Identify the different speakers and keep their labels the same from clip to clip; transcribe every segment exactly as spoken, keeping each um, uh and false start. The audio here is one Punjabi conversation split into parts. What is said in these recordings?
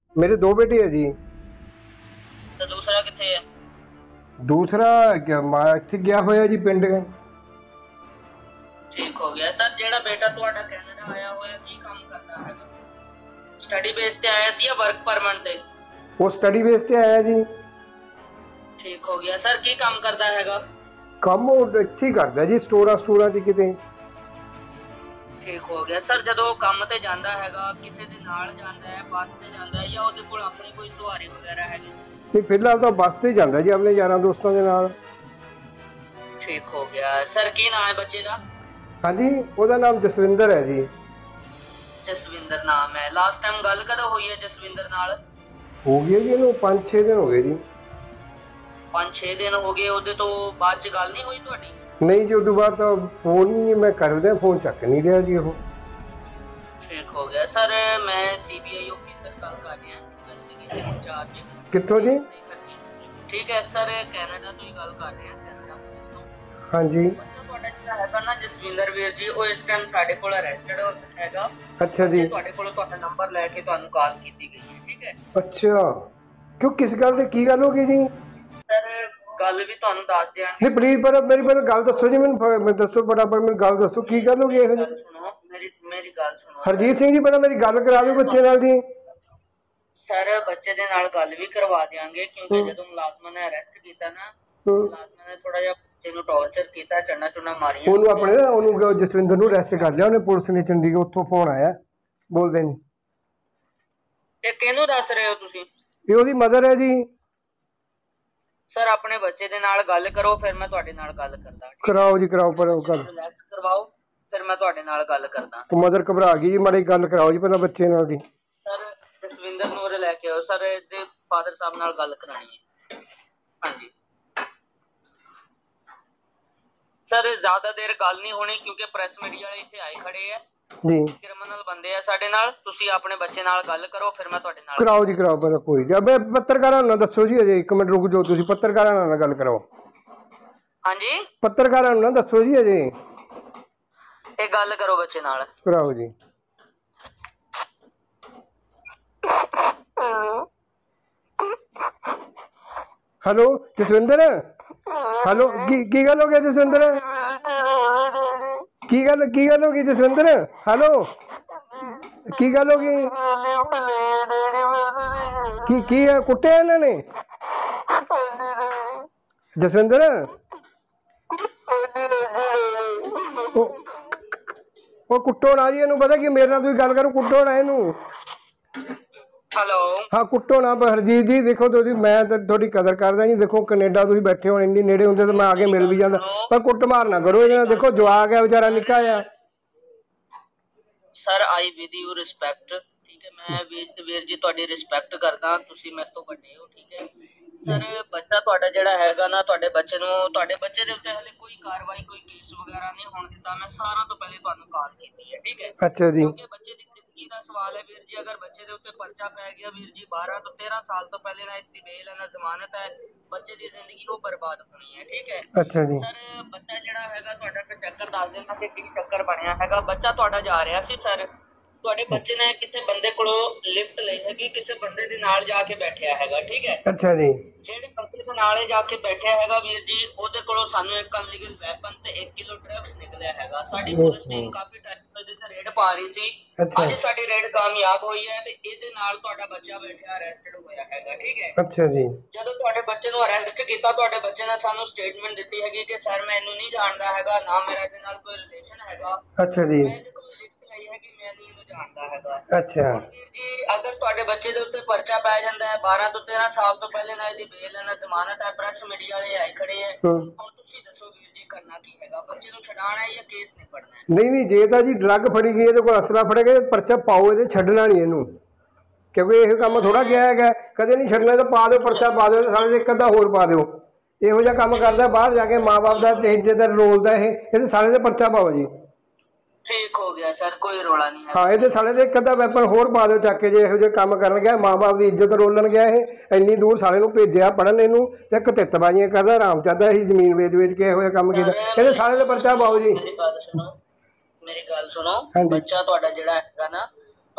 Speaker 1: मेरे दो बेटे है जी।
Speaker 2: तो दूसरा किथे है?
Speaker 1: दूसरा क्या मैं इत्थे गया होया जी पिंड।
Speaker 2: ठीक हो गया सर। जेड़ा बेटा तुहाडा कैनेडा आया होया की काम करदा है? स्टडी बेस ते आया सी या वर्क परमिट ते?
Speaker 1: वो स्टडी बेस ते आया जी।
Speaker 2: ठीक हो गया सर। की काम करदा हैगा?
Speaker 1: काम वो इत्थे ही करदा जी, स्टोरा स्टोरा च किते।
Speaker 2: ठीक हो गया सर। जदों काम ते जांदा हैगा किसे दे नाल जांदा है, बस ते जांदा है या ओदे कोल अपनी कोई सवारी वगैरह हैगी?
Speaker 1: नहीं फिलहाल तो बस ते जांदा जी अपने यारां दोस्तां दे नाल।
Speaker 2: ठीक हो गया सर। की नाम है बच्चे दा?
Speaker 1: हाँ जी, ओदा नाम जसविंदर है जी।
Speaker 2: जसविंदर नाम है। लास्ट टाइम गल कदों हुई है जसविंदर नाल?
Speaker 1: हो गया जी इहनूं पांच छे दिन हो गए जी।
Speaker 2: पांच छे दिन हो गए। ओदे तो बाद च गल नहीं हुई तुहाडी?
Speaker 1: नहीं जी, उदों बाद तो फोन ही नहीं मैं करदा, फोन चक नहीं रहा जी वो।
Speaker 2: ठीक हो गया सर। मैं सीबीआई ऑफिसर गल कर रहा हां, इन्वेस्टिगेशन इंचार्ज।
Speaker 1: कित्थों जी?
Speaker 2: ठीक है सर, कनाडा तो ही गल कर रहे हैं, कनाडा पुलिस तो।
Speaker 1: हाँ जी।
Speaker 2: ਤੁਹਾਡਾ ਜਿਹੜਾ ਹੈਗਾ ਨਾ ਜਸਵਿੰਦਰ ਵੀਰ ਜੀ, ਉਹ ਇਸ ਟਾਈਮ ਸਾਡੇ ਕੋਲ ਅਰੈਸਟਡ ਹੈਗਾ।
Speaker 1: ਅੱਛਾ ਜੀ।
Speaker 2: ਤੁਹਾਡੇ ਕੋਲੋਂ ਤੁਹਾਡਾ ਨੰਬਰ ਲੈ ਕੇ ਤੁਹਾਨੂੰ ਕਾਲ ਕੀਤੀ ਗਈ ਹੈ। ਠੀਕ ਹੈ।
Speaker 1: ਅੱਛਾ, ਕਿਉਂ ਕਿਸ ਗੱਲ ਤੇ ਕੀ ਗੱਲ ਹੋ ਗਈ ਜੀ?
Speaker 2: ਸਰ ਗੱਲ ਵੀ ਤੁਹਾਨੂੰ ਦੱਸ ਦਿਆਂਗੇ।
Speaker 1: ਨਹੀਂ ਪਲੀਜ਼ ਪਰ ਮੇਰੀ ਪਰ ਗੱਲ ਦੱਸੋ ਜੀ, ਮੈਨੂੰ ਦੱਸੋ ਫਟਾਫਟ ਮੈਨੂੰ ਗੱਲ ਦੱਸੋ ਕੀ ਗੱਲ ਹੋ ਗਈ ਇਹੋ ਜਿਹੀ?
Speaker 2: ਸੁਣੋ ਮੇਰੀ ਮੇਰੀ ਗੱਲ ਸੁਣੋ।
Speaker 1: ਹਰਜੀਤ ਸਿੰਘ ਜੀ ਪਹਿਲਾਂ ਮੇਰੀ ਗੱਲ ਕਰਾ ਦਿਓ ਬੱਚੇ ਨਾਲ ਜੀ।
Speaker 2: ਸਰ ਬੱਚੇ ਦੇ ਨਾਲ ਗੱਲ ਵੀ ਕਰਵਾ ਦਿਆਂਗੇ, ਕਿਉਂਕਿ ਜਦੋਂ ਮੁਲਾਜ਼ਮਾਂ ਨੇ ਅਰੈਸਟ ਕੀਤਾ ਨਾ, ਮੁਲਾਜ਼ਮਾਂ ਨੇ ਥੋੜਾ ਜਿਹਾ ਬੱਚੇ ਨੂੰ ਟੌਰਚਰ ਕੀਤਾ, ਚੰਨਾ ਚੁੰਨਾ ਮਾਰੀਆਂ।
Speaker 1: ਉਹਨੂੰ ਆਪਣੇ ਨਾ ਉਹਨੂੰ ਜਸਵਿੰਦਰ ਨੂੰ ਅਰੈਸਟ ਕਰ ਲਿਆ ਉਹਨੇ, ਪੁਲਿਸ ਨੇ ਚੰਡੀਗੜ੍ਹ ਉੱਥੋਂ ਫੋਨ ਆਇਆ, ਬੋਲਦੇ ਨਹੀਂ।
Speaker 2: ਇਹ ਕਿਹਨੂੰ ਦੱਸ ਰਹੇ ਹੋ ਤੁਸੀਂ?
Speaker 1: ਇਹ ਉਹਦੀ ਮਦਰ ਹੈ ਜੀ।
Speaker 2: ਸਰ ਆਪਣੇ ਬੱਚੇ ਦੇ ਨਾਲ ਗੱਲ ਕਰੋ, ਫਿਰ ਮੈਂ ਤੁਹਾਡੇ ਨਾਲ ਗੱਲ ਕਰਦਾ।
Speaker 1: ਕਰਾਓ ਜੀ ਕਰਾਓ, ਪਰ ਉਹ ਗੱਲ
Speaker 2: ਰਿਲੈਕਸ ਕਰਵਾਓ, ਫਿਰ ਮੈਂ ਤੁਹਾਡੇ ਨਾਲ ਗੱਲ ਕਰਦਾ।
Speaker 1: ਉਹ ਮਦਰ ਘਬਰਾ ਗਈ ਜੀ, ਮਾੜੀ ਗੱਲ ਕਰਾਓ ਜੀ ਪਹਿਲਾਂ ਬੱਚੇ ਨਾਲ ਜੀ।
Speaker 2: ਸਰ ਜਸਵਿੰਦਰ ਨੂੰ ਉਰੇ ਲੈ ਕੇ ਆਓ। ਸਰ ਇਹਦੇ ਫਾਦਰ ਸਾਹਿਬ ਨਾਲ ਗੱਲ ਕਰਾਣੀ ਹੈ। ਹਾਂਜੀ ਸਰ, ਜ਼ਿਆਦਾ ਦੇਰ ਗੱਲ ਨਹੀਂ ਹੋਣੀ ਕਿਉਂਕਿ ਪ੍ਰੈਸ ਮੀਡੀਆ ਵਾਲੇ ਇੱਥੇ ਆਏ ਖੜੇ ਆ ਜੀ। ਕ੍ਰਿਮੀਨਲ ਬੰਦੇ ਆ ਸਾਡੇ ਨਾਲ। ਤੁਸੀਂ ਆਪਣੇ ਬੱਚੇ ਨਾਲ ਗੱਲ ਕਰੋ, ਫਿਰ ਮੈਂ ਤੁਹਾਡੇ ਨਾਲ
Speaker 1: ਕਰਾਓ ਜੀ ਕਰਾਓ। ਪਰ ਕੋਈ ਨਹੀਂ, ਅਬੇ ਪੱਤਰਕਾਰਾਂ ਨਾਲ ਦੱਸੋ ਜੀ। ਅਜੇ ਇੱਕ ਮਿੰਟ ਰੁਕ ਜਾਓ, ਤੁਸੀਂ ਪੱਤਰਕਾਰਾਂ ਨਾਲ ਗੱਲ ਕਰਾਓ।
Speaker 2: ਹਾਂਜੀ
Speaker 1: ਪੱਤਰਕਾਰਾਂ ਨੂੰ ਨਾ ਦੱਸੋ ਜੀ ਅਜੇ।
Speaker 2: ਇਹ ਗੱਲ ਕਰੋ ਬੱਚੇ ਨਾਲ।
Speaker 1: ਕਰਾਓ ਜੀ। ਹੈਲੋ ਜਸਵਿੰਦਰ। ਹੈਲੋ ਕੀ ਕੀ ਗੱਲ ਹੋ ਗਈ ਜਸਵਿੰਦਰ? ਕੀ ਗੱਲ ਕੀ ਗੱਲ ਹੋ ਗਈ ਜਸਵਿੰਦਰ? ਹੈਲੋ ਕੀ ਗੱਲ ਹੋ ਗਈ? ਕੀ ਕੀ ਕੁੱਟਿਆ ਇਹਨਾਂ ਨੇ ਜਸਵਿੰਦਰ? ਉਹ ਕੁੱਟੋ ਨਾ ਜੀ ਇਹਨੂੰ, ਪਤਾ ਕੀ ਮੇਰੇ ਨਾਲ ਤੁਸੀਂ ਗੱਲ ਕਰੋ, ਕੁੱਟੋ ਨਾ ਇਹਨੂੰ।
Speaker 2: ਹੈਲੋ
Speaker 1: ਹਾਂ ਕੁੱਟੋ ਨਾ। ਹਰਜੀਤ ਜੀ ਦੇਖੋ ਤੁਸੀਂ, ਮੈਂ ਤਾਂ ਤੁਹਾਡੀ ਕਦਰ ਕਰਦਾ ਜੀ। ਦੇਖੋ ਕੈਨੇਡਾ ਤੁਸੀਂ ਬੈਠੇ ਹੋ, ਇੰਨੀ ਨੇੜੇ ਹੁੰਦੇ ਤਾਂ ਮੈਂ ਆ ਕੇ ਮਿਲ ਵੀ ਜਾਂਦਾ, ਪਰ ਕੁੱਟ ਮਾਰ ਨਾ ਕਰੋ ਇਹਦੇ ਨਾਲ। ਦੇਖੋ ਜਵਾਕ ਹੈ ਵਿਚਾਰਾ, ਨਿੱਕਾ ਆ।
Speaker 2: Sir I with you respect. ਠੀਕ ਹੈ, ਮੈਂ ਵੀਰ ਵੀਰ ਜੀ ਤੁਹਾਡੀ ਰਿਸਪੈਕਟ ਕਰਦਾ, ਤੁਸੀਂ ਮੇਰੇ ਤੋਂ ਵੱਡੇ ਹੋ। ਠੀਕ ਹੈ ਸਰ, ਬੱਚਾ ਤੁਹਾਡਾ ਜਿਹੜਾ ਹੈਗਾ ਨਾ, ਤੁਹਾਡੇ ਬੱਚੇ ਨੂੰ, ਤੁਹਾਡੇ ਬੱਚੇ ਦੇ ਉੱਤੇ ਹਲੇ ਕੋਈ ਕਾਰਵਾਈ, ਕੋਈ ਕੇਸ ਵਗੈਰਾ ਨਹੀਂ ਹੋਣ ਦਿੱਤਾ। ਮੈਂ ਸਾਰਿਆਂ ਤੋਂ ਪਹਿਲੇ ਤੁਹਾਨੂੰ ਕਾਲ ਕੀਤੀ ਹੈ। ਠੀਕ ਹੈ।
Speaker 1: ਅੱਛਾ ਜੀ।
Speaker 2: ਕਿਉਂਕਿ ਬੱਚੇ ਦੀ ਜ਼ਿੰਦਗੀ ਦਾ ਸਵਾਲ ਹੈ ਵੀਰ ਜੀ। ਅਗਰ ਬੱਚੇ ਦੇ ਉੱਤੇ ਪਰਚਾ ਪੈ ਗਿਆ ਵੀਰ ਜੀ, ਬਾਰਾਂ ਤੋਂ ਤੇਰਾਂ ਸਾਲ ਤੋਂ ਪਹਿਲੇ ਨਾ ਇਸਦੀ ਬੇਲ ਹੈ ਨਾ ਜ਼ਮਾਨਤ ਹੈ, ਬੱਚੇ ਦੀ ਜ਼ਿੰਦਗੀ ਉਹ ਬਰਬਾਦ ਹੋਣੀ ਹੈ। ਠੀਕ ਹੈ।
Speaker 1: ਅੱਛਾ ਜੀ।
Speaker 2: ਸਰ ਬੱਚਾ ਜਿਹੜਾ ਹੈਗਾ ਤੁਹਾਡਾ, ਫਿਰ ਚੱਕਰ ਦੱਸ ਦੇਣਾ ਕਿ ਕੀ ਚੱਕਰ ਬਣਿਆ ਹੈਗਾ। ਬੱਚਾ ਤੁਹਾਡਾ ਜਾ ਰਿਹਾ ਸੀ ਸਰ, ਤੁਹਾਡੇ ਬੱਚੇ ਨੇ ਕਿਸੇ ਬੰਦੇ ਕੋਲੋਂ ਲਿਫਟ ਲਈ ਹੈਗੀ, ਕਿਸੇ ਬੰਦੇ ਦੇ ਨਾਲ ਜਾ ਕੇ ਬੈਠਿਆ ਹੈਗਾ। ਠੀਕ ਹੈ।
Speaker 1: ਅੱਛਾ ਜੀ।
Speaker 2: ਜਿਹੜੇ ਬੰਦੇ ਦੇ ਨਾਲ ਜਾ ਕੇ ਬੈਠਿਆ ਹੈਗਾ ਵੀਰ ਜੀ, ਉਹਦੇ ਕੋਲੋਂ ਸਾਨੂੰ ਇੱਕ ਅਨਲੀਗਲ ਵੈਪਨ ਤੇ ਇੱਕ ਕਿਲੋ ਡਰੱਗਸ ਨਿਕਲਿਆ ਹੈਗਾ। ਸਾਡੀ ਪੁਲਿਸ ਟੀਮ ਕਾਫੀ ਟਾਈਮ ਤੋਂ ਇਹਦੇ ਤੇ ਰੇਡ ਪਾ ਰਹੀ ਸੀ। ਅੱਜ ਸਾਡੀ ਰੇਡ ਕਾਮਯਾਬ ਹੋਈ ਹੈ ਤੇ ਇਹਦੇ ਨਾਲ ਤੁਹਾਡਾ ਬੱਚਾ ਬੈਠਿਆ ਅਰੈਸਟਡ ਹੋਇਆ ਹੈਗਾ। ਠੀਕ ਹੈ।
Speaker 1: ਅੱਛਾ ਜੀ।
Speaker 2: ਜਦੋਂ ਤੁਹਾਡੇ ਬੱਚੇ ਨੂੰ ਅਰੈਸਟ ਕੀਤਾ, ਤੁਹਾਡੇ ਬੱਚੇ ਨੇ ਸਾਨੂੰ ਸਟੇਟਮੈਂਟ ਦਿੱਤੀ ਹੈਗੀ ਕਿ ਸਰ ਮੈਂ ਇਹਨੂੰ ਨਹੀਂ ਜਾਣਦਾ ਹੈਗਾ, ਨਾ ਮੇਰਾ ਇਹਦੇ ਨਾਲ ਕੋਈ ਰਿਲੇਸ਼ਨ ਹੈਗਾ।
Speaker 1: ਅੱਛਾ ਜੀ।
Speaker 2: ਮੈਂ ਇਹਦੇ ਕੋਲ ਲਿਖਤ ਲਈ ਹੈ ਕਿ ਮੈਂ ਨਹੀਂ ਇਹਨੂੰ ਜਾਣਦਾ ਹੈਗਾ।
Speaker 1: ਅੱਛਾ
Speaker 2: ਜੀ, ਅਗਰ ਤੁਹਾਡੇ ਬੱਚੇ ਦੇ ਉੱਤੇ ਪਰਚਾ ਪੈ ਜਾਂਦਾ ਹੈ, ਬਾਰਾਂ ਤੋਂ ਤੇਰਾਂ ਸਾਲ ਤੋਂ ਪਹਿਲੇ ਨਾ ਇਹਦੀ ਬੇਲ ਹੈ ਨਾ ਜ਼ਮਾਨਤ ਹੈ, ਪ੍ਰੈਸ ਮੀਡੀਆ ਵਾਲੇ ਆਏ ਖੜੇ ਹੈ। ਹੁਣ ਤੁਸੀਂ ਦੱਸੋ ਵੀਰ ਜੀ ਕਰਨਾ ਕੀ ਹੈਗਾ? ਬੱਚੇ ਨੂੰ ਛਡਾਣਾ ਹੈ ਜਾਂ ਕੇਸ ਨਿਪਟਣਾ ਹੈ?
Speaker 1: ਨਹੀਂ ਨਹੀਂ, ਜੇ ਤਾਂ ਜੀ ਡਰੱਗ ਫੜੀ ਗਈ, ਇਹਦੇ ਕੋਲ ਅਸਲਾ ਫੜੇਗਾ, ਪਰਚਾ ਪਾਓ, ਇਹਦੇ ਛੱਡਣਾ ਨਹੀਂ ਇਹਨੂੰ, ਕਿਉਂਕਿ ਇਹ ਕੰਮ ਥੋੜਾ ਗਿਆ ਹੈਗਾ। ਕਦੇ ਨਹੀਂ ਛੱਡਣਾ ਤਾਂ ਪਾ ਦਿਓ, ਪਰਚਾ ਪਾ ਦਿਓ, ਸਾਲੇ ਦੇ ਇੱਕ ਅੱਧਾ ਹੋਰ ਪਾ ਦਿਓ। ਇਹੋ ਜਿਹਾ ਕੰਮ ਕਰਦਾ ਬਾਹਰ ਜਾ ਕੇ, ਮਾਂ ਬਾਪ ਦਾ ਤੇ ਇੱਜ਼ਤ ਦਾ ਰੋਲਦਾ ਇਹ, ਇਹਦੇ ਸਾਲੇ ਦੇ ਪਰਚਾ ਪਾਓ ਜੀ।
Speaker 2: ਠੀਕ ਹੋ ਗਿਆ ਸਰ, ਕੋਈ ਰੋਲਾ ਨਹੀਂ ਹੈ।
Speaker 1: ਹਾਂ ਇਹਦੇ ਸਾਲੇ ਦੇ ਇੱਕ ਅੱਧਾ ਵੈਪਨ ਹੋਰ ਪਾ ਦਿਓ ਚੱਕ ਕੇ, ਜੇ ਇਹੋ ਜਿਹੇ ਕੰਮ ਕਰਨ ਗਿਆ, ਮਾਂ ਬਾਪ ਦੀ ਇੱਜ਼ਤ ਰੋਲਣ ਗਿਆ ਇਹ, ਇੰਨੀ ਦੂਰ ਸਾਲੇ ਨੂੰ ਭੇਜਿਆ ਪੜ੍ਹਨ ਇਹਨੂੰ, ਤੇ ਇੱਕ ਤਿੱਤਬਾਜ਼ੀਆਂ ਕਰਦਾ, ਆਰਾਮ ਚਾਹਦਾ ਅਸੀਂ ਜ਼ਮੀਨ ਵੇਚ ਵੇਚ ਕੇ ਇਹੋ ਜਿਹਾ ਕੰਮ ਕੀਤਾ। ਇਹਦੇ ਸਾਲੇ ਦੇ ਪਰਚਾ ਪਾਓ ਜੀ।
Speaker 2: ਮੇਰੀ ਗੱਲ ਸੁਣੋ, ਮੇਰੀ ਗੱਲ ਸੁਣੋ। ਬੱਚਾ ਤੁਹਾਡਾ ਜਿਹੜਾ ਹੈਗਾ ਨਾ,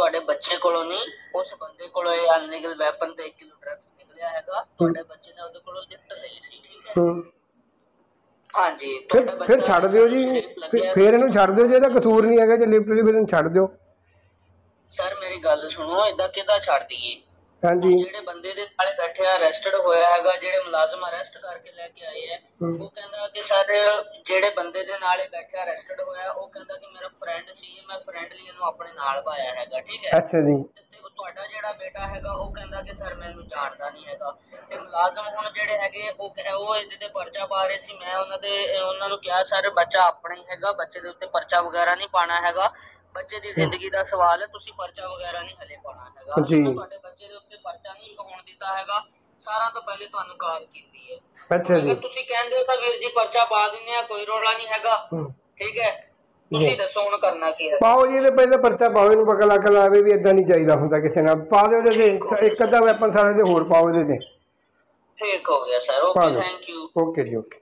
Speaker 2: ਤੁਹਾਡੇ ਬੱਚੇ ਕੋਲੋਂ ਨਹੀਂ, ਉਸ ਬੰਦੇ ਕੋਲੋਂ ਇਹ ਅਨਲੀਗਲ ਵੈਪਨ ਤੇ ਇੱਕ ਕਿਲੋ ਡਰੱਗਸ ਨਿਕਲਿਆ ਹੈਗਾ। ਤੁਹਾਡੇ ਬੱਚੇ ਨੇ ਉਹਦੇ ਕੋਲੋਂ ਲਿਫਟ ਲਈ ਸੀ, ਠੀਕ ਹੈ।
Speaker 1: ਹੂੰ
Speaker 2: ਹਾਂਜੀ,
Speaker 1: ਫਿਰ
Speaker 2: ਤੁਹਾਡਾ
Speaker 1: ਫਿਰ
Speaker 2: ਬੱਚਾ
Speaker 1: ਛੱਡ ਦਿਓ ਜੀ, ਫਿਰ ਫਿਰ ਇਹਨੂੰ ਛੱਡ ਦਿਓ, ਜੇ ਇਹਦਾ ਕਸੂਰ ਨਹੀਂ ਹੈਗਾ, ਜੇ ਲਿਫਟ ਲਈ ਫਿਰ ਇਹਨੂੰ ਛੱਡ ਦਿਓ।
Speaker 2: ਸਰ ਮੇਰੀ ਗੱਲ ਸੁਣੋ, ਏਦਾਂ ਕਿੱਦਾਂ ਛੱਡ ਦਈਏ?
Speaker 1: ਹਾਂਜੀ
Speaker 2: ਜਿਹੜੇ ਬੰਦੇ ਦੇ ਨਾਲ ਬੈਠਿਆ ਅਰੈਸਟਡ ਹੋਇਆ ਹੈਗਾ, ਜਿਹੜੇ ਮੁਲਾਜ਼ਮ ਅਰੈਸਟ ਕਰਕੇ ਲੈ ਕੇ ਆਏ ਹੈ, ਉਹ ਕਹਿੰਦਾ ਕਿ ਸਰ ਜਿਹੜੇ ਬੰਦੇ ਦੇ ਨਾਲ ਬੈਠਿਆ ਅਰੈਸਟਡ ਹੋਇਆ, ਉਹ ਕਹਿੰਦਾ ਕਿ ਮੇਰਾ ਫਰੈਂਡ ਸੀ, ਮੈਂ ਫਰੈਂਡਲੀ ਇਹਨੂੰ ਆਪਣੇ ਨਾਲ ਪਾਇਆ ਹੈਗਾ, ਠੀਕ ਹੈ।
Speaker 1: ਅੱਛਾ ਜੀ।
Speaker 2: ਤੇ ਤੁਹਾਡਾ ਜਿਹੜਾ ਬੇਟਾ ਹੈਗਾ ਉਹ ਕਹਿੰਦਾ ਕਿ ਸਰ ਮੈਂ ਇਹਨੂੰ ਜਾਣਦਾ ਨਹੀਂ ਹੈਗਾ। ਤੇ ਮੁਲਾਜ਼ਮ ਹੁਣ ਜਿਹੜੇ ਹੈਗੇ ਉਹ ਉਹ ਇਹਦੇ ਤੇ ਪਰਚਾ ਪਾ ਰਹੇ ਸੀ। ਮੈਂ ਉਹਨਾਂ ਦੇ ਉਹਨਾਂ ਨੂੰ ਕਿਹਾ ਸਰ ਬੱਚਾ ਆਪਣਾ ਹੀ ਹੈਗਾ, ਬੱਚੇ ਦੇ ਉੱਤੇ ਪਰਚਾ ਵਗੈਰਾ ਨਹੀਂ ਪਾਣਾ ਹੈਗਾ, ਬੱਚੇ ਦੀ ਜ਼ਿੰਦਗੀ ਦਾ ਸਵਾਲ ਹੈ, ਤੁਸੀਂ ਪਰਚਾ ਵਗੈਰਾ ਨਹੀਂ ਹਲੇ ਪਾਉਣਾ ਹੈਗਾ।
Speaker 1: ਜੀ।
Speaker 2: ਤੁਹਾਡੇ ਬੱਚੇ ਦੇ ਉੱਤੇ ਪਰਚਾ ਨਹੀਂ ਹੋਣ ਦਿੱਤਾ ਹੈਗਾ, ਸਾਰਾ ਤੋਂ ਪਹਿਲੇ ਤੁਹਾਨੂੰ ਕਾਲ ਕੀਤੀ ਹੈ।
Speaker 1: ਅੱਛਾ ਜੀ।
Speaker 2: ਤੁਸੀਂ ਕਹਿੰਦੇ ਹੋ ਤਾਂ ਵੀਰ ਜੀ ਪਰਚਾ ਪਾ ਦਿੰਦੇ ਆ, ਕੋਈ ਰੌਲਾ ਨਹੀਂ ਹੈਗਾ, ਠੀਕ ਹੈ। ਤੁਸੀਂ ਦੱਸੋ ਹੁਣ ਕਰਨਾ ਕੀ ਹੈ? ਪਾਓ
Speaker 1: ਜੀ, ਇਹਦੇ ਪਹਿਲਾਂ ਪਰਚਾ ਪਾਓ, ਇਹਨੂੰ ਪਤਾ ਲੱਗ ਲਾਵੇ ਵੀ ਇਦਾਂ ਨਹੀਂ ਚਾਹੀਦਾ ਹੁੰਦਾ ਕਿਸੇ ਨਾਲ। ਪਾ ਦਿਓ ਇਹਦੇ ਤੇ ਇੱਕ ਅੱਧਾ ਵੈਪਨ ਸਾਰੇ ਦੇ ਹੋਰ ਪਾਓ ਇਹਦੇ ਤੇ।
Speaker 2: ਠੀਕ ਹੋ ਗਿਆ sir, okay, thank you.
Speaker 1: Okay ਜੀ, ਓਕੇ।